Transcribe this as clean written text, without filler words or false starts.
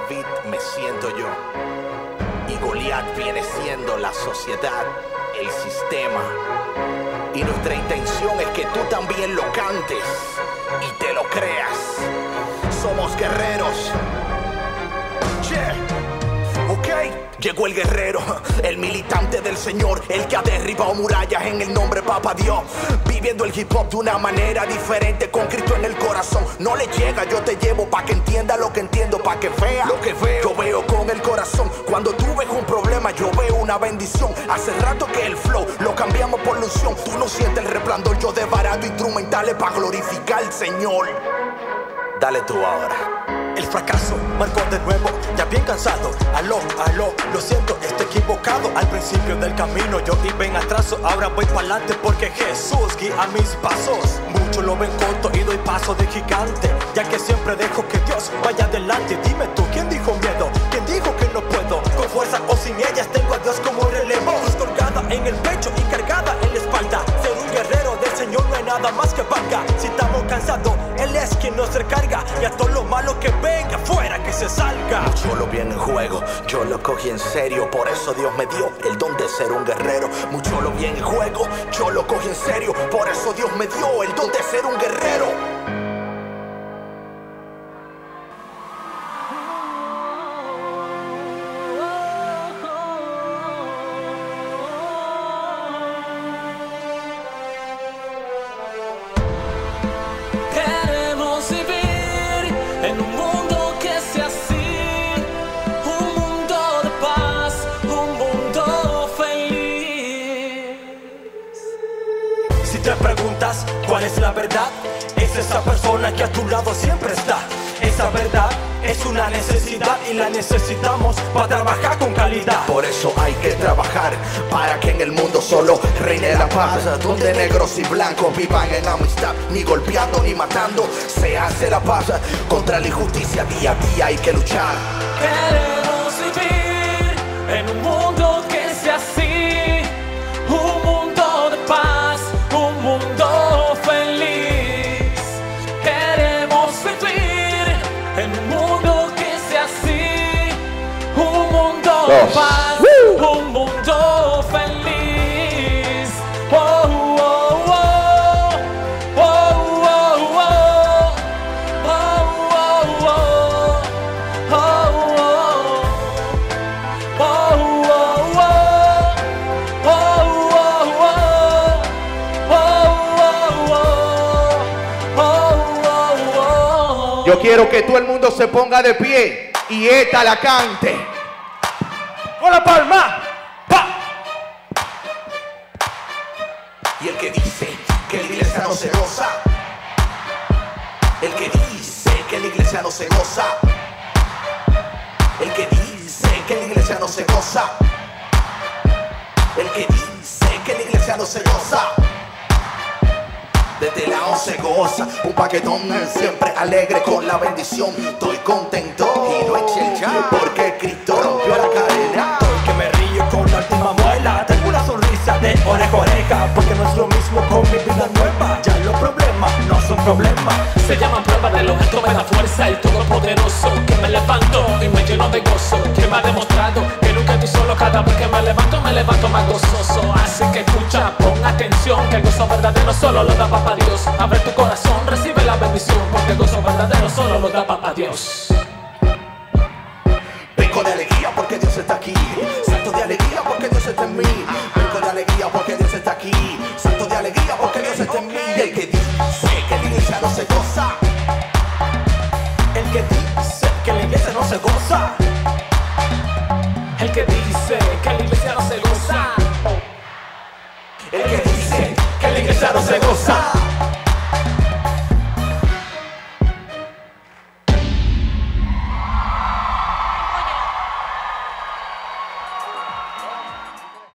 David me siento yo. Y Goliat viene siendo la sociedad, el sistema. Y nuestra intención es que tú también lo cantes y te lo creas. Somos guerreros. Yeah. Ok, llegó el guerrero, el militante del Señor, el que ha derribado murallas en el nombre Papa Dios. Viviendo el hip hop de una manera diferente, con Cristo en el corazón. No le llega, yo te llevo pa' que entienda lo que entiendo, pa' que vea lo que veo. Yo veo con el corazón, cuando tú ves un problema yo veo una bendición. Hace rato que el flow lo cambiamos por la unción. Tú no sientes el resplandor, yo de barato instrumentales pa' glorificar al Señor. Dale tú ahora. El fracaso marcó de nuevo, ya bien cansado. Aló, lo siento, estoy equivocado. Al principio del camino yo iba en atraso, ahora voy pa'lante porque Jesús guía mis pasos. Muchos lo ven corto y doy paso de gigante, ya que siempre dejo que Dios vaya adelante. Dime tú, ¿quién dijo miedo? ¿Quién dijo que no puedo? Con fuerza o sin ellas tengo a Dios como relevo. Cruz colgada en el pecho y cargada en la espalda. Ser un guerrero del Señor no hay nada más que valga. Si estamos cansados, Él es quien nos recarga. Y a todo lo malo que venga afuera que se salga. Mucho lo vi en el juego, yo lo cogí en serio. Por eso Dios me dio el don de ser un guerrero. Mucho lo vi en el juego, yo lo cogí en serio. Por eso Dios me dio el don de ser un guerrero. En un mundo que sea así, un mundo de paz, un mundo feliz. Si te preguntas cuál es la verdad, es esa persona que a tu lado siempre está. Esa verdad es una necesidad y la necesitamos para trabajar con calidad. Por eso hay que trabajar para que en el mundo solo reine la paz, donde negros y blancos vivan en amistad. Ni golpeando ni matando se hace la paz. Contra la injusticia día a día hay que luchar. Queremos vivir en un mundo que sea así, un mundo de paz, un mundo feliz. Queremos vivir en un mundo que sea así, un mundo de paz, un mundo feliz. Yo quiero que todo el mundo se ponga de pie y esta la cante. ¡Con la palma! ¡Pa! Y el que dice que la iglesia no se goza, el que dice que la iglesia no se goza, el que dice que la iglesia no se goza, el que dice que la iglesia no se goza. Desde lado se goza, un paquetón siempre alegre con la bendición. Estoy contento y no eché el ya, porque Cristo rompió la cadena. Estoy que me río con la última muela, tengo una sonrisa de oreja a oreja, porque no es lo mismo con mi vida nueva. Ya los problemas no son problemas, se llaman pruebas de los gestos, me da fuerza el todopoderoso, que me levanto y me lleno de gozo, que me ha demostrado que nunca estoy solo. Cada vez que me levanto más gozoso. Así que escucha, pon atención, que el gozo verdadero solo lo da Papá Dios. Abre tu corazón, recibe la bendición, porque el gozo verdadero solo lo da Papá Dios. Vengo de alegría porque Dios está aquí, salto de alegría porque Dios está en mí. Vengo de alegría porque Dios está aquí, salto de alegría porque Dios está en mí.